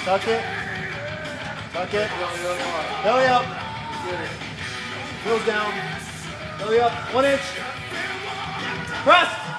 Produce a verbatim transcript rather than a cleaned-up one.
Tuck it. Tuck it. Belly up. Heels down. Belly up. One inch. Press.